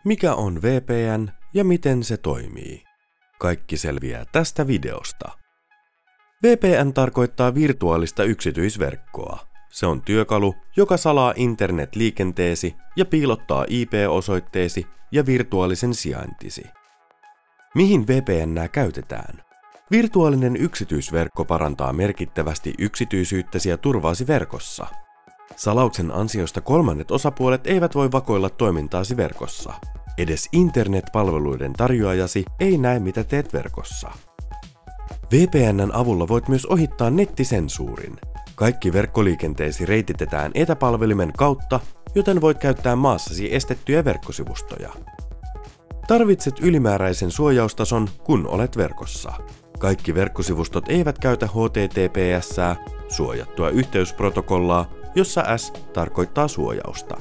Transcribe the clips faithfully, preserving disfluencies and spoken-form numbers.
Mikä on V P N ja miten se toimii? Kaikki selviää tästä videosta. V P N tarkoittaa virtuaalista yksityisverkkoa. Se on työkalu, joka salaa internetliikenteesi ja piilottaa I P-osoitteesi ja virtuaalisen sijaintisi. Mihin V P N:ää käytetään? Virtuaalinen yksityisverkko parantaa merkittävästi yksityisyyttäsi ja turvaasi verkossa. Salauksen ansiosta kolmannet osapuolet eivät voi vakoilla toimintaasi verkossa. Edes internetpalveluiden tarjoajasi ei näe, mitä teet verkossa. V P N:n avulla voit myös ohittaa nettisensuurin. Kaikki verkkoliikenteesi reititetään etäpalvelimen kautta, joten voit käyttää maassasi estettyjä verkkosivustoja. Tarvitset ylimääräisen suojaustason, kun olet verkossa. Kaikki verkkosivustot eivät käytä H T T P S:ää, suojattua yhteysprotokollaa, jossa S tarkoittaa suojausta.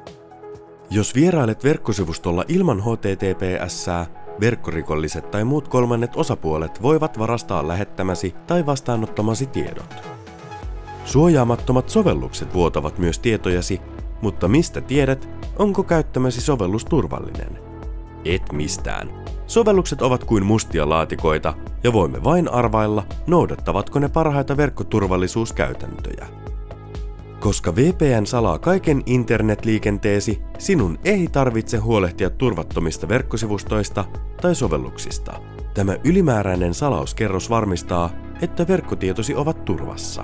Jos vierailet verkkosivustolla ilman H T T P S:ää, verkkorikolliset tai muut kolmannet osapuolet voivat varastaa lähettämäsi tai vastaanottamasi tiedot. Suojaamattomat sovellukset vuotavat myös tietojasi, mutta mistä tiedät, onko käyttämäsi sovellus turvallinen? Et mistään. Sovellukset ovat kuin mustia laatikoita, ja voimme vain arvailla, noudattavatko ne parhaita verkkoturvallisuuskäytäntöjä. Koska V P N salaa kaiken internetliikenteesi, sinun ei tarvitse huolehtia turvattomista verkkosivustoista tai sovelluksista. Tämä ylimääräinen salauskerros varmistaa, että verkkotietosi ovat turvassa.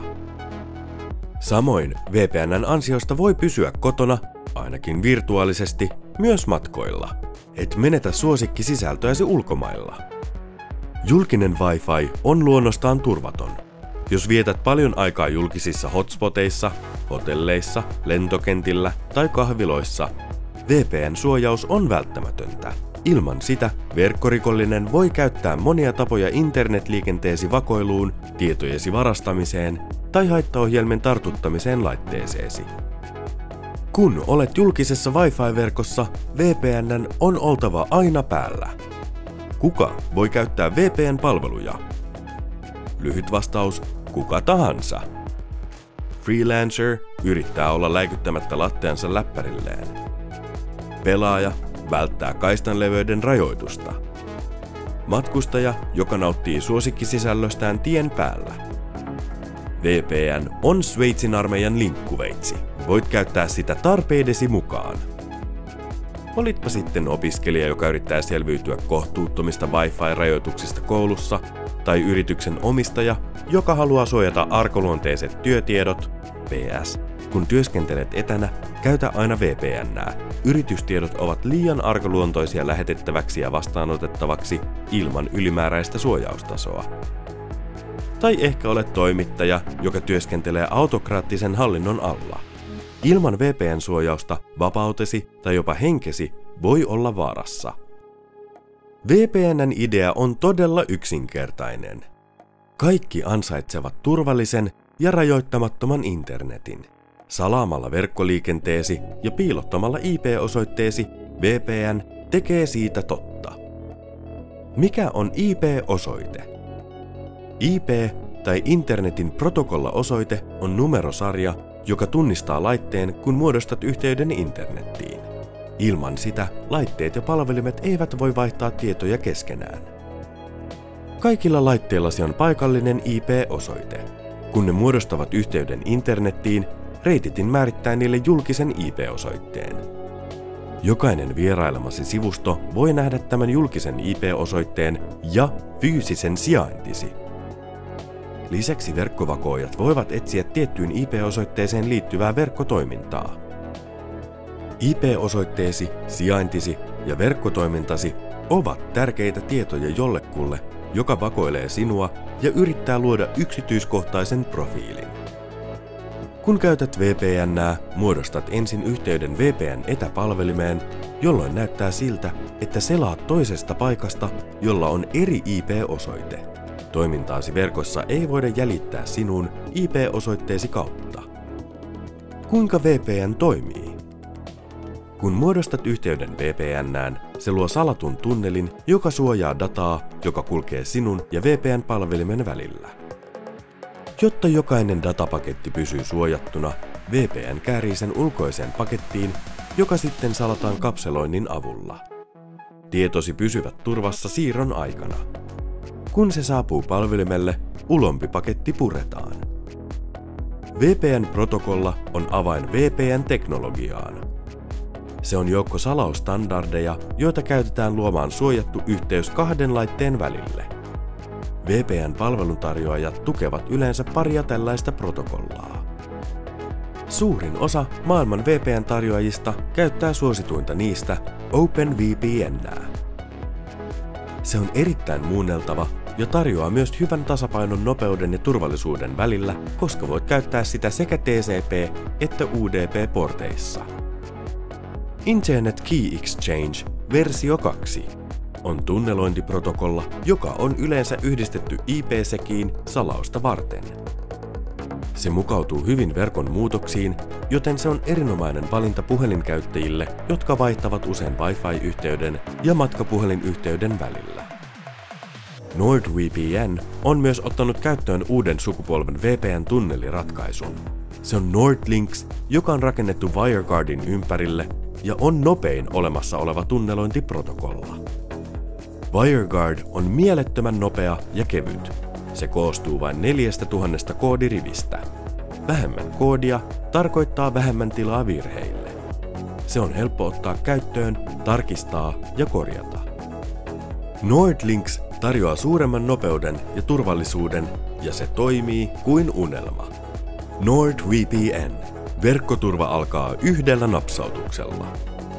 Samoin V P N:n ansiosta voi pysyä kotona, ainakin virtuaalisesti, myös matkoilla. Et menetä suosikkisisältöäsi ulkomailla. Julkinen Wi-Fi on luonnostaan turvaton. Jos vietät paljon aikaa julkisissa hotspoteissa, hotelleissa, lentokentillä tai kahviloissa, V P N-suojaus on välttämätöntä. Ilman sitä verkkorikollinen voi käyttää monia tapoja internetliikenteesi vakoiluun, tietojesi varastamiseen tai haittaohjelmien tartuttamiseen laitteeseesi. Kun olet julkisessa Wi-Fi-verkossa, V P N:n on oltava aina päällä. Kuka voi käyttää V P N-palveluja? Lyhyt vastaus: kuka tahansa. Freelancer yrittää olla läikyttämättä latteansa läppärilleen. Pelaaja välttää kaistanleveyden rajoitusta. Matkustaja, joka nauttii suosikkisisällöstään tien päällä. V P N on Sveitsin armeijan linkkuveitsi. Voit käyttää sitä tarpeidesi mukaan. Olitpa sitten opiskelija, joka yrittää selviytyä kohtuuttomista Wi-Fi-rajoituksista koulussa, tai yrityksen omistaja, joka haluaa suojata arkaluonteiset työtiedot. P S. Kun työskentelet etänä, käytä aina V P N:ää. Yritystiedot ovat liian arkaluontoisia lähetettäväksi ja vastaanotettavaksi ilman ylimääräistä suojaustasoa. Tai ehkä olet toimittaja, joka työskentelee autokraattisen hallinnon alla. Ilman V P N-suojausta vapautesi tai jopa henkesi voi olla vaarassa. V P N:n idea on todella yksinkertainen. Kaikki ansaitsevat turvallisen ja rajoittamattoman internetin. Salaamalla verkkoliikenteesi ja piilottamalla I P-osoitteesi V P N tekee siitä totta. Mikä on I P-osoite? I P tai internetin protokollaosoite on numerosarja, joka tunnistaa laitteen, kun muodostat yhteyden internettiin. Ilman sitä laitteet ja palvelimet eivät voi vaihtaa tietoja keskenään. Kaikilla laitteillasi on paikallinen I P-osoite. Kun ne muodostavat yhteyden internettiin, reititin määrittää niille julkisen I P-osoitteen. Jokainen vierailemasi sivusto voi nähdä tämän julkisen I P-osoitteen ja fyysisen sijaintisi. Lisäksi verkkovakoojat voivat etsiä tiettyyn I P-osoitteeseen liittyvää verkkotoimintaa. I P-osoitteesi, sijaintisi ja verkkotoimintasi ovat tärkeitä tietoja jollekulle, joka vakoilee sinua ja yrittää luoda yksityiskohtaisen profiilin. Kun käytät V P N:ää, muodostat ensin yhteyden V P N-etäpalvelimeen, jolloin näyttää siltä, että selaat toisesta paikasta, jolla on eri I P-osoite. Toimintaasi verkossa ei voida jäljittää sinun I P-osoitteesi kautta. Kuinka V P N toimii? Kun muodostat yhteyden V P N:ään, se luo salatun tunnelin, joka suojaa dataa, joka kulkee sinun ja V P N-palvelimen välillä. Jotta jokainen datapaketti pysyy suojattuna, V P N käärii sen ulkoiseen pakettiin, joka sitten salataan kapseloinnin avulla. Tietosi pysyvät turvassa siirron aikana. Kun se saapuu palvelimelle, ulompi paketti puretaan. V P N-protokolla on avain V P N-teknologiaan. Se on joukko salausstandardeja, joita käytetään luomaan suojattu yhteys kahden laitteen välille. V P N-palveluntarjoajat tukevat yleensä paria tällaista protokollaa. Suurin osa maailman V P N-tarjoajista käyttää suosituinta niistä OpenVPN:ää. Se on erittäin muunneltava ja tarjoaa myös hyvän tasapainon nopeuden ja turvallisuuden välillä, koska voit käyttää sitä sekä T C P- että U D P-porteissa. Internet Key Exchange versio kaksi on tunnelointiprotokolla, joka on yleensä yhdistetty I P-sekiin salausta varten. Se mukautuu hyvin verkon muutoksiin, joten se on erinomainen valinta puhelinkäyttäjille, jotka vaihtavat usein Wi-Fi-yhteyden ja matkapuhelinyhteyden välillä. NordVPN on myös ottanut käyttöön uuden sukupolven V P N-tunneliratkaisun. Se on NordLynx, joka on rakennettu WireGuardin ympärille ja on nopein olemassa oleva tunnelointiprotokolla. WireGuard on mielettömän nopea ja kevyt. Se koostuu vain neljästä tuhannesta koodirivistä. Vähemmän koodia tarkoittaa vähemmän tilaa virheille. Se on helppo ottaa käyttöön, tarkistaa ja korjata. NordLynx tarjoaa suuremman nopeuden ja turvallisuuden ja se toimii kuin unelma. NordVPN. Verkkoturva alkaa yhdellä napsautuksella.